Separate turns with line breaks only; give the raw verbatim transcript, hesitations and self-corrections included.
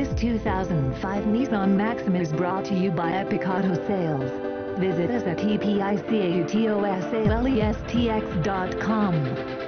This two thousand five Nissan Maxima is brought to you by Epic Auto Sales. Visit us at E P I C A U T O S A L E S T X dot com.